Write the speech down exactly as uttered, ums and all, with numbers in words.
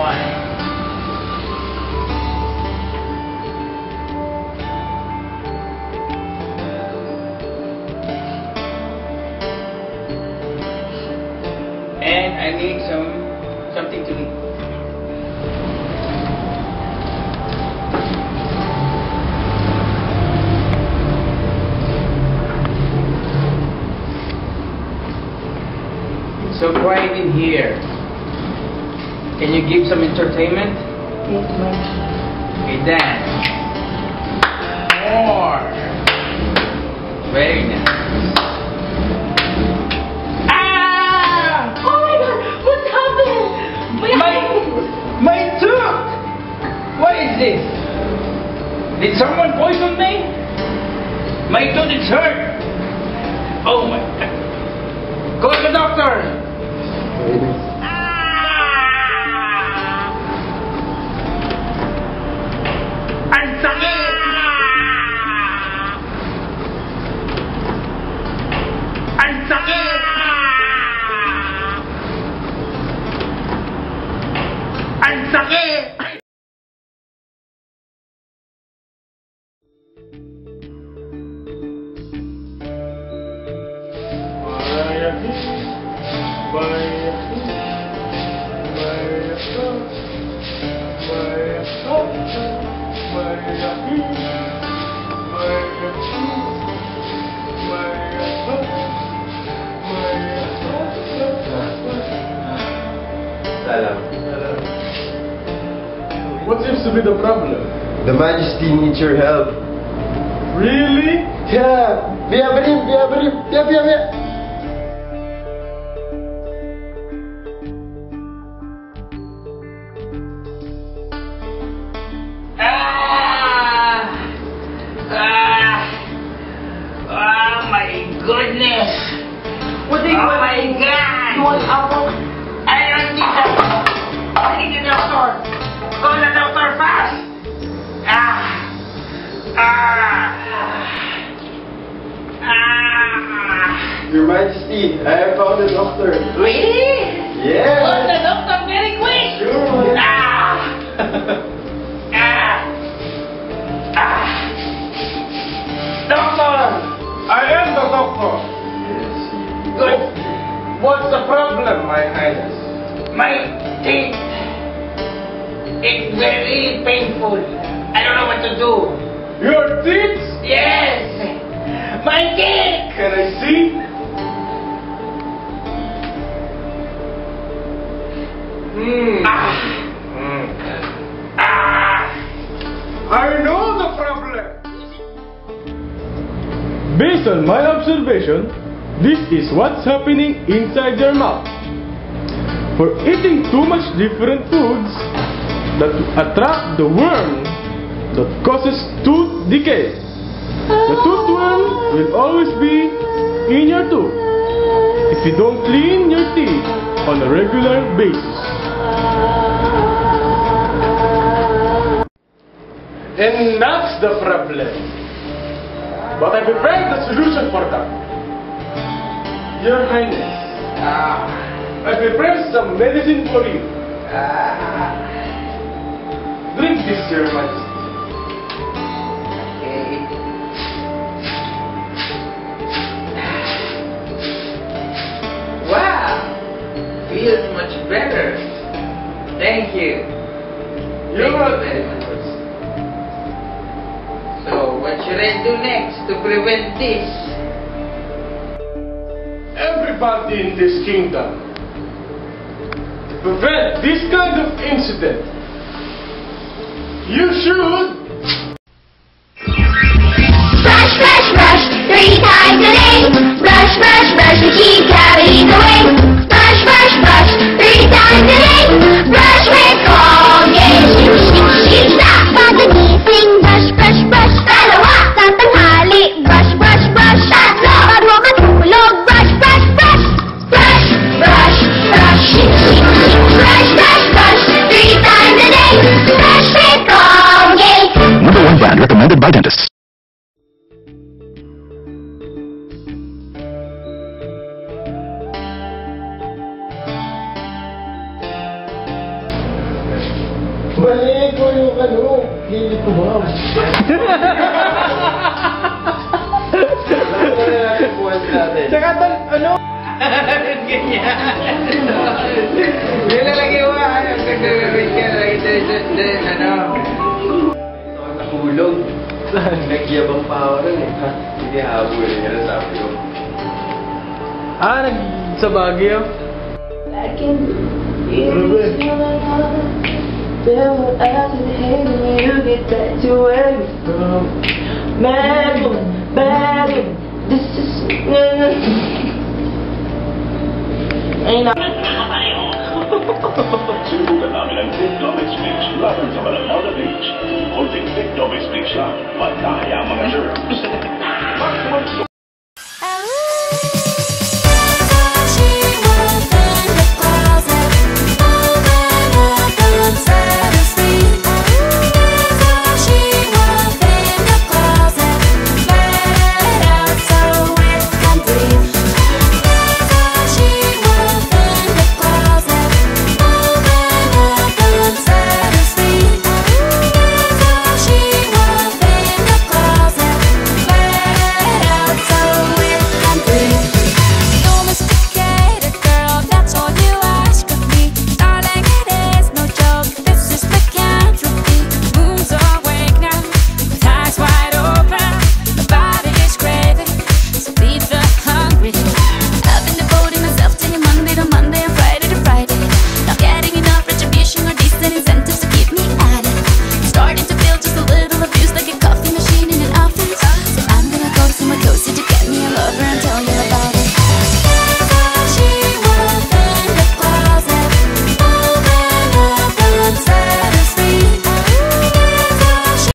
one. And I need some something to eat. It's so quiet in here. Can you give some entertainment? Yes, ma'am. Okay, dance. More. Very nice. My tooth! What is this? Did someone poison me? My tooth is hurt. Oh my God. Call the doctor. Ah! Ang sakit! Ang sakit! Ang sakit! What seems to be the problem? The Majesty needs your help. Really? Yeah. Biya, biya, biya, biya, biya, biya, biya. Ah! Ah! Oh my goodness! What do you Oh want? my God! You want apple? I don't need that! I need the doctor! Call the doctor fast! Ah! Ah! Ah! Your Majesty, I have found a doctor. Really? Yeah. Call the doctor very quick! Sure. Ah! Ah! Ah! Doctor! I am the doctor. Yes. Good. What's the problem, my highness? My teeth. It's very painful. I don't know what to do. Your teeth? Yes! My teeth! Can I see? Hmm. Ah! Hmm. Ah! I know the problem. Based on my observation, this is what's happening inside your mouth. For eating too much different foods that attract the worm that causes tooth decay. The tooth worm will always be in your tooth if you don't clean your teeth on a regular basis. And that's the problem. But I prepared the solution for that. Your Highness, Ah! I prepared some medicine for you. Ah! Drink this, Your Majesty. Okay. Wow! Feels much better. Thank you. You're Thank you welcome. very much. So, what should I do next to prevent this? Everybody in this kingdom, to prevent this kind of incident, you should Brush, brush, brush, three times a day. Brush, brush, brush to keep cavities away. Brush, brush, brush, three times a day. Brush with Colgate. Shoo, shoo, shoo, stop. Pagdagising, brush, brush, brush. Dalawa. Sa tanghali, brush, brush, brush. Tatlo. Bago matulog, brush, brush, brush. Brush, brush, brush. Shoo, shoo, shoo. Brush, brush, brush, three times a day. Brush with Colgate. Number one brand recommended by dentists. Mali ko yung ano, hilit ko ba? Ano na natin buwan natin? Tsaka tal, ano? Ganyan. Nilalagay mo nga. Ang gagawin ka. Ano? Ito ang nahulog. Nagyabang pa ako rin eh. Ha? Hindi habulin nga na sabi ko. Ah, nag sa Baguio? Back in the years, there were eyes and hate when you get back to where you from. Mad woman, bad woman, this is... Ain't no... Sinubukan namin ang Thick Domix Mix laban sa malalaw na beach. Konting Thick Domix Mix lang, mataya ang mga germs. Maximum